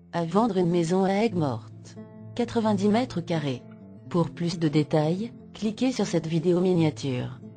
À vendre une maison à Aigues-Mortes. 90 mètres carrés. Pour plus de détails, cliquez sur cette vidéo miniature.